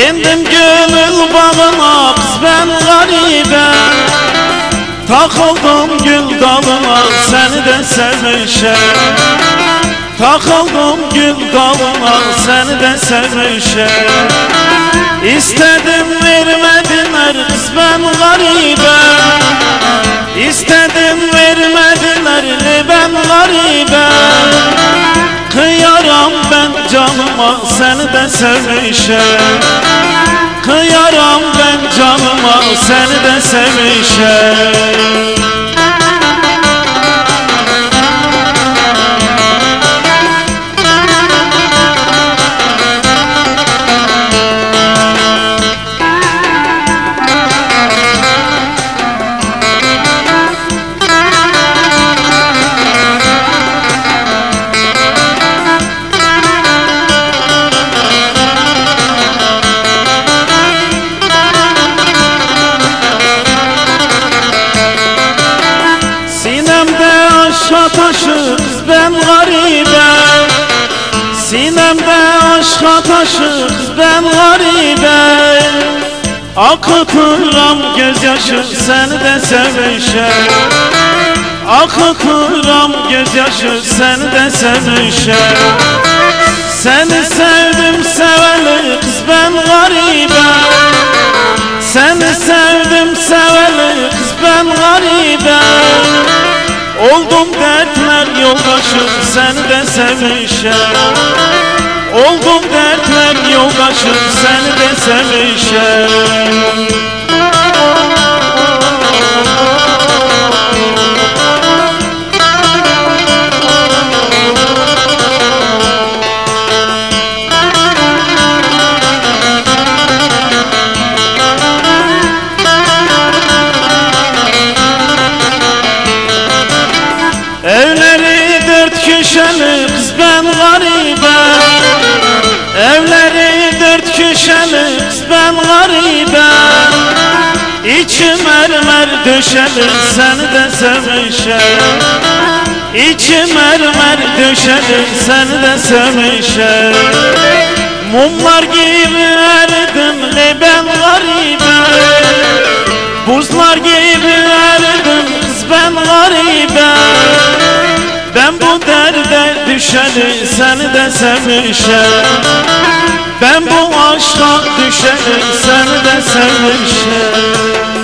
İndim gönül bağına kız ben garibem, takıldım gül dalına seni de sevmişem. Takıldım gül dalına seni de sevmişem. İstedim vermediler kız ben garibem, İstedim vermediler ben garibem. Kıyaram ben canıma seni de sevmişem. Kıyaram ben canıma seni de sevmişem. Taşı kız ben garibem, sinemde aşka taşı kız ben garibem. Akıtıram gözyaşı seni de sevmişem. Akıtıram gözyaşı seni de sevmişem. Seni sevdim seveli kız ben garibem, seni sevdim seveli kız ben garibem. Oldum dertler yoldaşı seni de sevmişem. Oldum dertler yoldaşı seni de sevmişem. Evleri dört köşeli kız ben garibem, evleri dört köşeli kız ben garibem. İçi mermer döşeli seni de sevmişem. İçi mermer döşeli seni de sevmişem. Mumlar gibi eridim ben garibem, buzlar gibi eridim kız ben garibem. Ben bu derde düşeni seni de sevmişem. Ben bu aşka düşeni seni de sevmişem.